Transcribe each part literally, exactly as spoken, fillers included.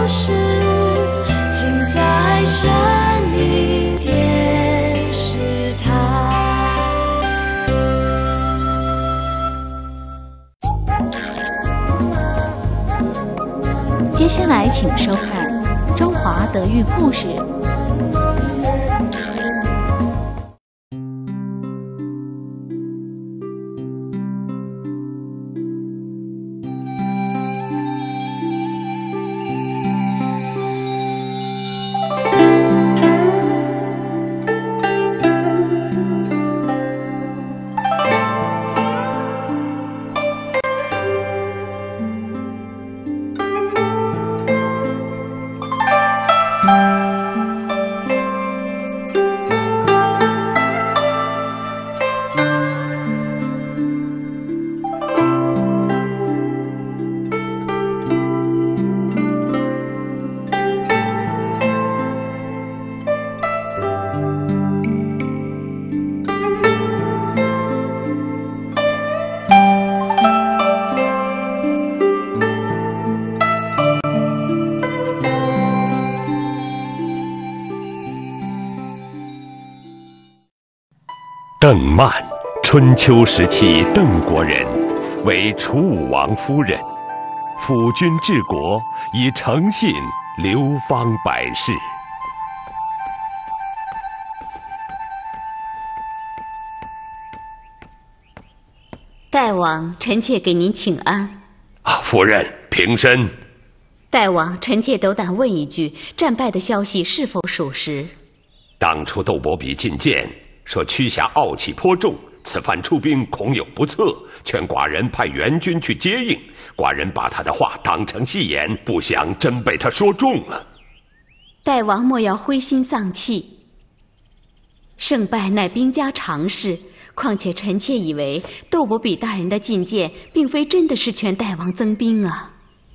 事，尽在生命电视台。 接下来请收看《中华德育故事》。 邓曼，春秋时期邓国人，为楚武王夫人，辅君治国，以诚信流芳百世。 大王，臣妾给您请安。 啊，夫人平身。 大王，臣妾斗胆问一句，战败的消息是否属实？ 当初窦伯比进谏，说屈瑕傲气颇重，此番出兵恐有不测，劝寡人派援军去接应。寡人把他的话当成戏言，不想真被他说中了。 大王莫要灰心丧气，胜败乃兵家常事。况且臣妾以为窦伯比大人的进谏，并非真的是劝大王增兵啊。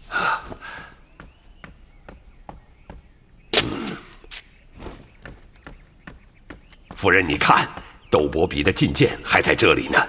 夫人，你看，窦伯比的进谏还在这里呢。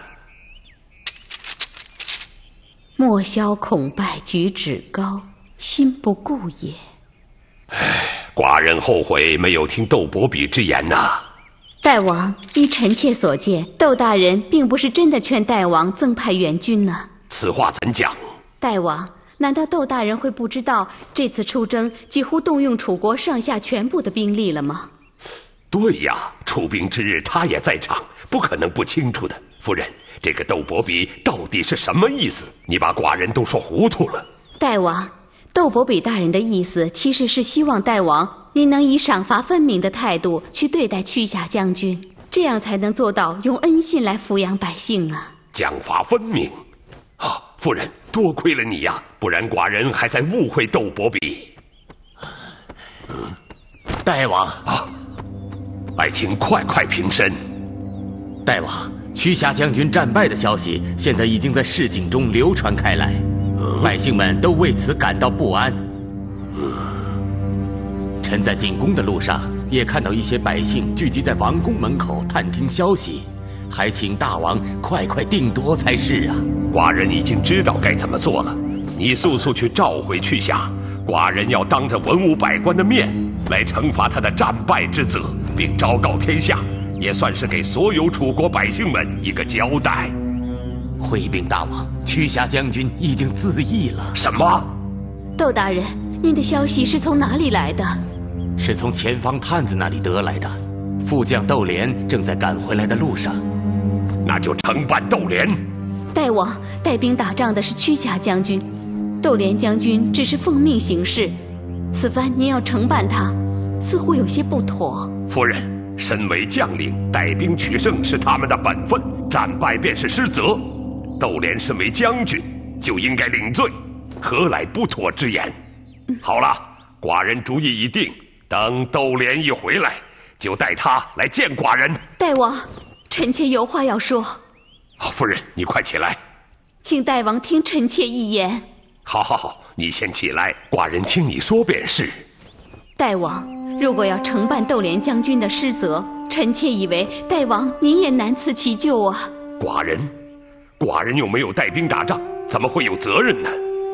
莫消恐败举止高，心不顾也。 唉，寡人后悔没有听窦伯比之言呐。 大王，依臣妾所见，窦大人并不是真的劝大王增派援军呢。 此话怎讲？ 大王，难道窦大人会不知道这次出征几乎动用楚国上下全部的兵力了吗？ 对呀，出兵之日他也在场，不可能不清楚的。夫人，这个窦伯比到底是什么意思？你把寡人都说糊涂了。 大王，窦伯比大人的意思其实是希望大王您能以赏罚分明的态度去对待屈瑕将军，这样才能做到用恩信来抚养百姓啊。 奖罚分明啊，夫人，多亏了你呀，不然寡人还在误会窦伯比。 嗯，大王啊，爱卿快快平身。 大王，屈瑕将军战败的消息现在已经在市井中流传开来，嗯、百姓们都为此感到不安。嗯，臣在进宫的路上也看到一些百姓聚集在王宫门口探听消息，还请大王快快定夺才是啊。 寡人已经知道该怎么做了，你速速去召回屈瑕，寡人要当着文武百官的面来惩罚他的战败之责，并昭告天下，也算是给所有楚国百姓们一个交代。 回禀大王，屈瑕将军已经自缢了。 什么？ 窦大人，您的消息是从哪里来的？ 是从前方探子那里得来的，副将窦廉正在赶回来的路上。 那就惩办窦廉。 大王，带兵打仗的是屈瑕将军，窦廉将军只是奉命行事，此番您要惩办他，似乎有些不妥。 夫人，身为将领，带兵取胜是他们的本分，战败便是失责。窦廉身为将军，就应该领罪，何来不妥之言？嗯、好了，寡人主意已定，等窦廉一回来，就带他来见寡人。 大王，臣妾有话要说。 好，夫人，你快起来， 请大王听臣妾一言。 好好好，你先起来，寡人听你说便是。 大王，如果要惩办窦廉将军的失责，臣妾以为大王您也难辞其咎啊。 寡人，寡人又没有带兵打仗，怎么会有责任呢？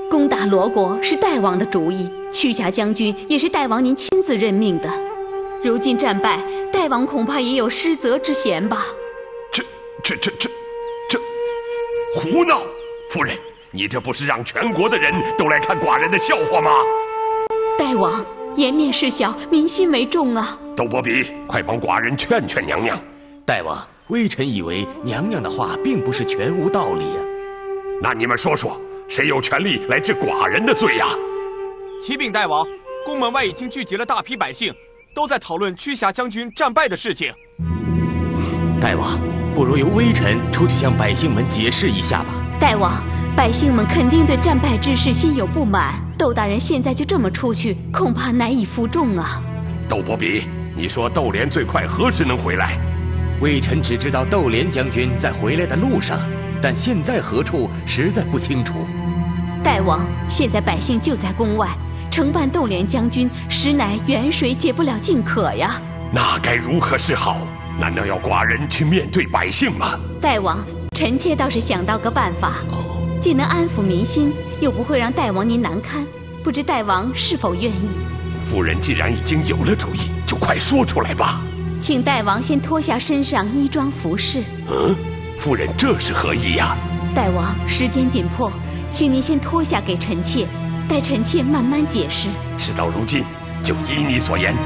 攻打罗国是大王的主意，驱侠将军也是大王您亲自任命的。如今战败，大王恐怕也有失责之嫌吧？ 这、这、这、这、这，胡闹！夫人，你这不是让全国的人都来看寡人的笑话吗？ 大王，颜面事小，民心为重啊！ 窦伯比，快帮寡人劝劝娘娘。 大王，微臣以为娘娘的话并不是全无道理啊。 那你们说说，谁有权利来治寡人的罪呀？ 启禀大王，宫门外已经聚集了大批百姓，都在讨论驱侠将军战败的事情。 大王，不如由微臣出去向百姓们解释一下吧。 大王，百姓们肯定对战败之事心有不满，窦大人现在就这么出去，恐怕难以服众啊。 窦伯比，你说窦连最快何时能回来？ 微臣只知道窦连将军在回来的路上，但现在何处实在不清楚。 大王，现在百姓就在宫外，承办窦连将军，实乃远水解不了近渴呀。 那该如何是好？难道要寡人去面对百姓吗？ 大王，臣妾倒是想到个办法，既能安抚民心，又不会让大王您难堪，不知大王是否愿意？ 夫人既然已经有了主意，就快说出来吧。 请大王先脱下身上衣装服饰。 嗯，夫人这是何意呀？ 大王，时间紧迫，请您先脱下给臣妾，待臣妾慢慢解释。 事到如今，就依你所言。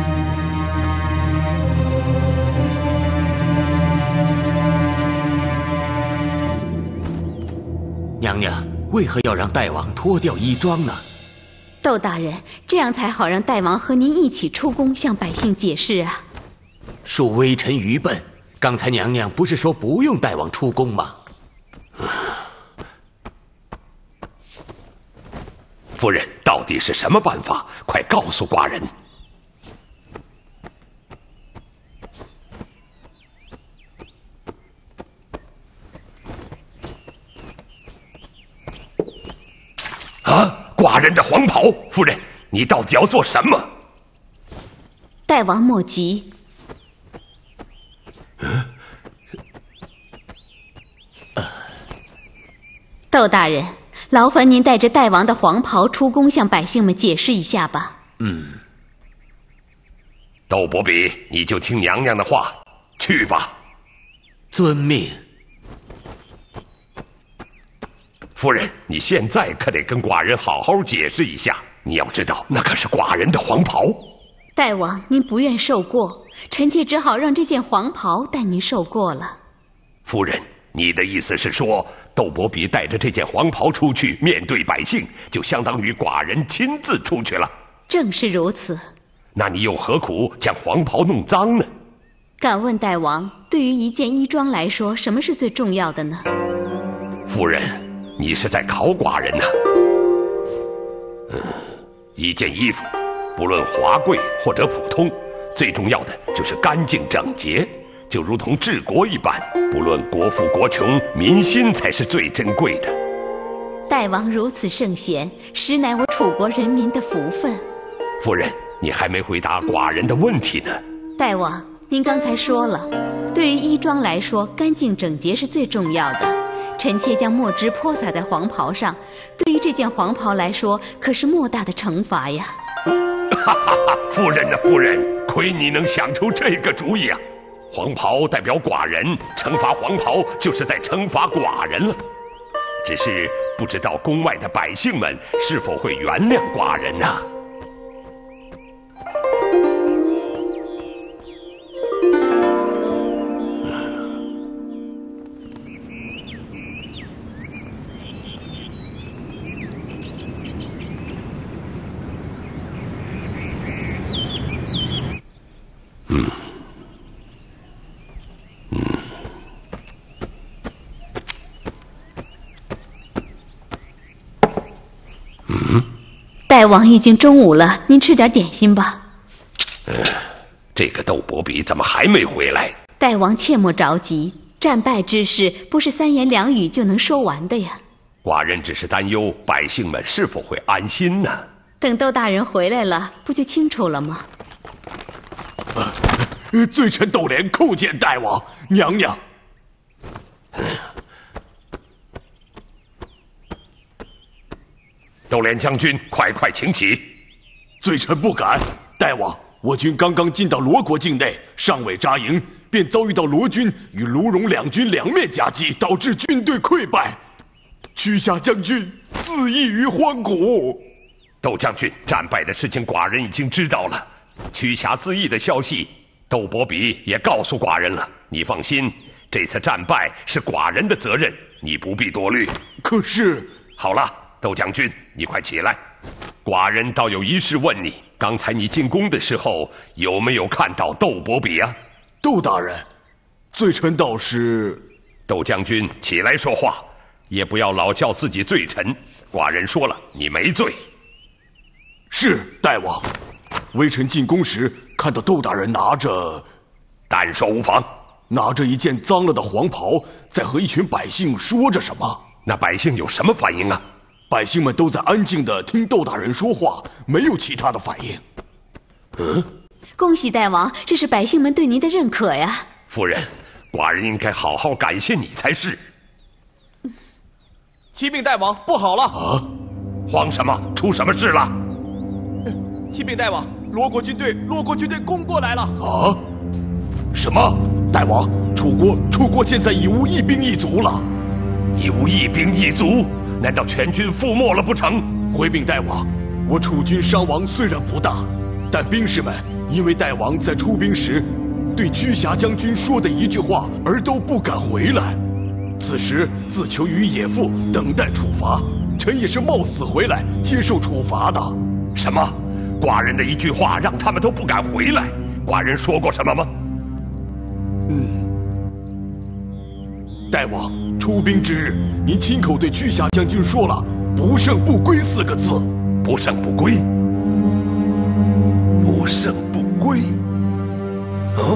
娘娘，为何要让大王脱掉衣装呢？ 窦大人，这样才好让大王和您一起出宫向百姓解释啊。 恕微臣愚笨，刚才娘娘不是说不用大王出宫吗？ 夫人，到底是什么办法？快告诉寡人。啊！寡人的黄袍，夫人，你到底要做什么？ 大王莫急。窦大人，劳烦您带着大王的黄袍出宫，向百姓们解释一下吧。 嗯。 窦伯比，你就听娘娘的话，去吧。 遵命。 夫人，你现在可得跟寡人好好解释一下。你要知道，那可是寡人的黄袍。 大王，您不愿受过，臣妾只好让这件黄袍带您受过了。 夫人，你的意思是说，窦伯比带着这件黄袍出去面对百姓，就相当于寡人亲自出去了？ 正是如此。 那你又何苦将黄袍弄脏呢？ 敢问大王，对于一件衣装来说，什么是最重要的呢？ 夫人，你是在考寡人呢、啊？嗯，一件衣服，不论华贵或者普通，最重要的就是干净整洁，就如同治国一般，不论国富国穷，民心才是最珍贵的。 大王如此圣贤，实乃我楚国人民的福分。 夫人，你还没回答寡人的问题呢。 大王，您刚才说了，对于衣装来说，干净整洁是最重要的。臣妾将墨汁泼洒在黄袍上，对于这件黄袍来说，可是莫大的惩罚呀！ 哈哈哈，夫人呐、啊，夫人，亏你能想出这个主意啊！黄袍代表寡人，惩罚黄袍就是在惩罚寡人了。只是不知道宫外的百姓们是否会原谅寡人呢、啊？嗯，嗯，嗯。 大王已经中午了，您吃点点心吧。 嗯，这个窦伯比怎么还没回来？ 大王切莫着急，战败之事不是三言两语就能说完的呀。 寡人只是担忧百姓们是否会安心呢。 等窦大人回来了，不就清楚了吗？ 呃，罪臣窦连叩见大王娘娘。 斗连将军，快快请起。 罪臣不敢。大王，我军刚刚进到罗国境内，尚未扎营，便遭遇到罗军与卢戎两军两面夹击，导致军队溃败。屈瑕将军自缢于荒谷。 窦将军，战败的事情寡人已经知道了，屈瑕自缢的消息，窦伯比也告诉寡人了。你放心，这次战败是寡人的责任，你不必多虑。 可是， 好了，窦将军，你快起来。寡人倒有一事问你，刚才你进宫的时候，有没有看到窦伯比啊？ 窦大人，罪臣倒是…… 窦将军，起来说话，也不要老叫自己罪臣。寡人说了，你没罪。 是，大王。微臣进宫时看到窦大人拿着…… 但说无妨。 拿着一件脏了的黄袍，在和一群百姓说着什么。 那百姓有什么反应啊？ 百姓们都在安静地听窦大人说话，没有其他的反应。 嗯， 恭喜大王，这是百姓们对您的认可呀。 夫人，寡人应该好好感谢你才是。 启禀大王，不好了！ 啊，慌什么？出什么事了？ 启禀大王，罗国军队，罗国军队攻过来了！ 啊？什么？大王，楚国，楚国现在已无一兵一卒了。 已无一兵一卒？难道全军覆没了不成？ 回禀大王，我楚军伤亡虽然不大，但兵士们因为大王在出兵时对屈瑕将军说的一句话，而都不敢回来。此时自求于野妇，等待处罚。臣也是冒死回来接受处罚的。 什么？寡人的一句话让他们都不敢回来？寡人说过什么吗？ 嗯，大王，出兵之日，您亲口对屈瑕将军说了“不胜不归”四个字。 不胜不归，不胜不归。啊！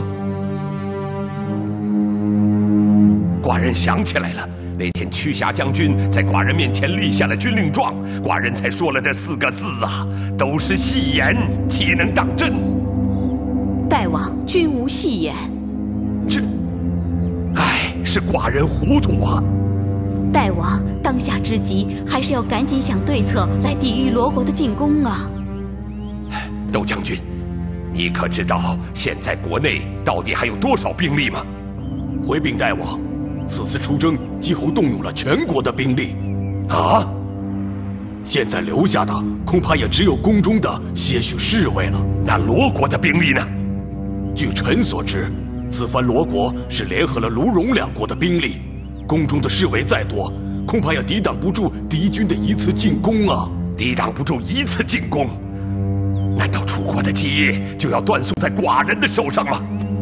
寡人想起来了，那天屈瑕将军在寡人面前立下了军令状，寡人才说了这四个字啊，都是戏言，岂能当真？ 大王，君无戏言。 这，唉，是寡人糊涂啊。 大王，当下之急，还是要赶紧想对策来抵御罗国的进攻啊！ 窦将军，你可知道现在国内到底还有多少兵力吗？ 回禀大王，此次出征几乎动用了全国的兵力。 啊！ 现在留下的恐怕也只有宫中的些许侍卫了。 那罗国的兵力呢？ 据臣所知，此番罗国是联合了卢戎两国的兵力。宫中的侍卫再多，恐怕也抵挡不住敌军的一次进攻啊！ 抵挡不住一次进攻，难道楚国的基业就要断送在寡人的手上吗？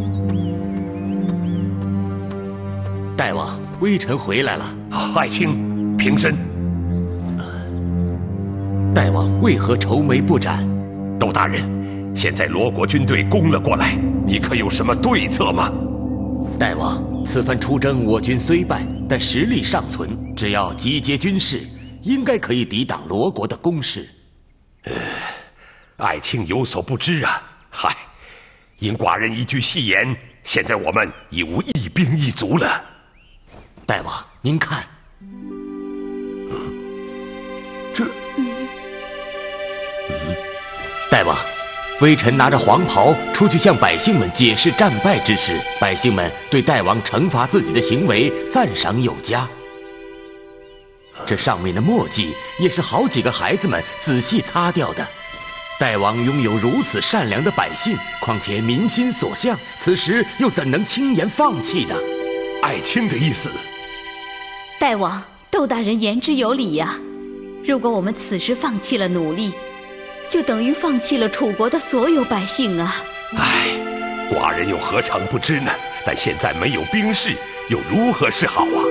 大王，微臣回来了。 爱卿，平身。 大王为何愁眉不展？ 窦大人，现在罗国军队攻了过来，你可有什么对策吗？ 大王，此番出征，我军虽败，但实力尚存，只要集结军士，应该可以抵挡罗国的攻势。 呃，爱卿有所不知啊，嗨，因寡人一句戏言，现在我们已无一兵一卒了。 大王，您看， 嗯，这，嗯， 大王。微臣拿着黄袍出去向百姓们解释战败之事，百姓们对大王惩罚自己的行为赞赏有加。这上面的墨迹也是好几个孩子们仔细擦掉的。大王拥有如此善良的百姓，况且民心所向，此时又怎能轻言放弃呢？ 爱卿的意思？ 大王，窦大人言之有理呀。如果我们此时放弃了努力，就等于放弃了楚国的所有百姓啊！ 唉，寡人又何尝不知呢？但现在没有兵士，又如何是好啊？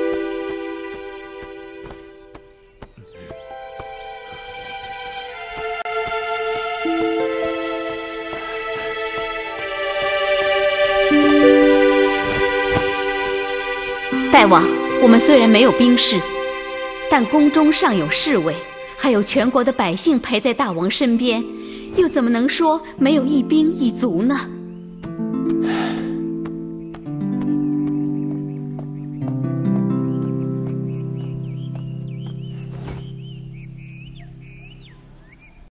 大王，我们虽然没有兵士，但宫中尚有侍卫。还有全国的百姓陪在大王身边，又怎么能说没有一兵一卒呢？